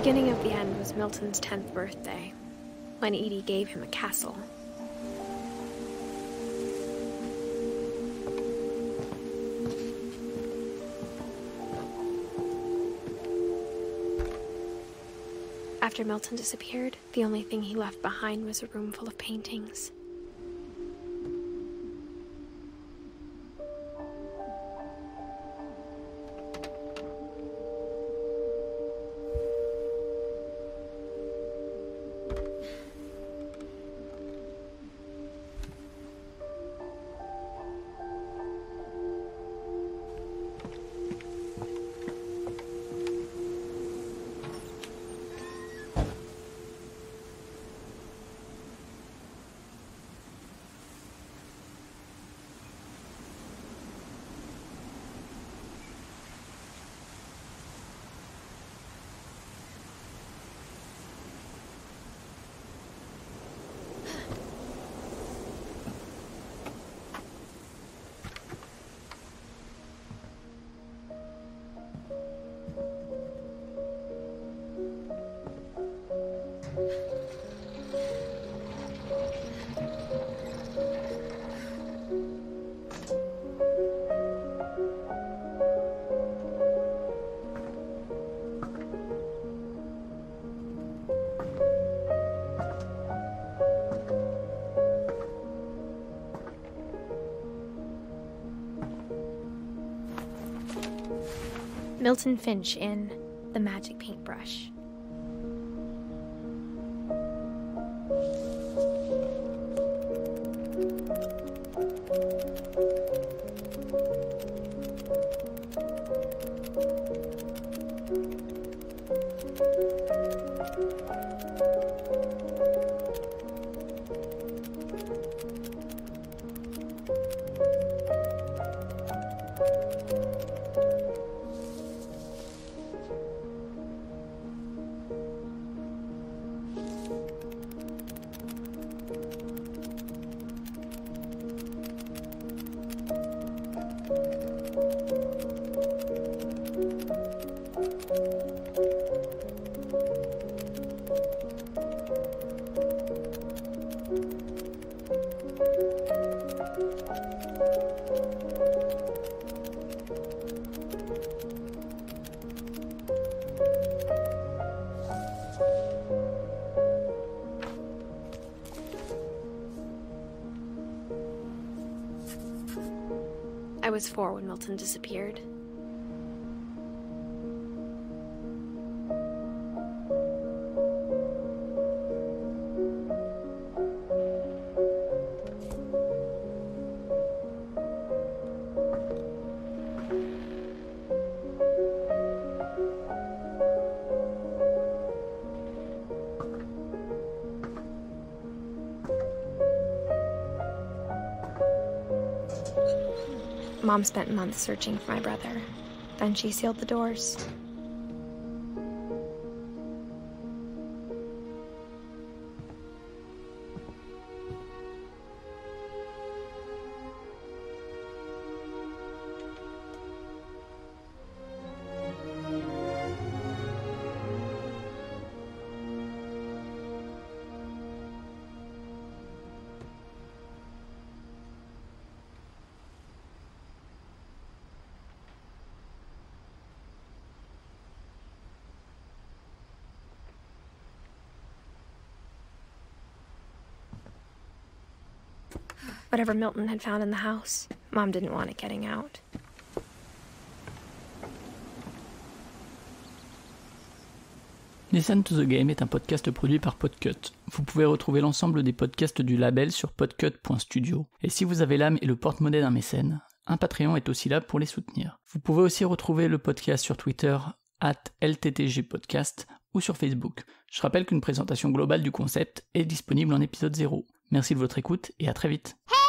beginning of the end was Milton's 10th birthday, when Edie gave him a castle. After Milton disappeared, the only thing he left behind was a room full of paintings. Milton Finch in The Magic Paintbrush. I was 4 when Milton disappeared. Mom spent months searching for my brother. Then she sealed the doors. Whatever Milton had found in the house, Mom didn't want it getting out. Listen to the Game est un podcast produit par Podcut. Vous pouvez retrouver l'ensemble des podcasts du label sur podcut.studio. Et si vous avez l'âme et le porte-monnaie d'un mécène, un Patreon est aussi là pour les soutenir. Vous pouvez aussi retrouver le podcast sur Twitter @LTTGpodcast ou sur Facebook. Je rappelle qu'une présentation globale du concept est disponible en épisode 0. Merci de votre écoute et à très vite.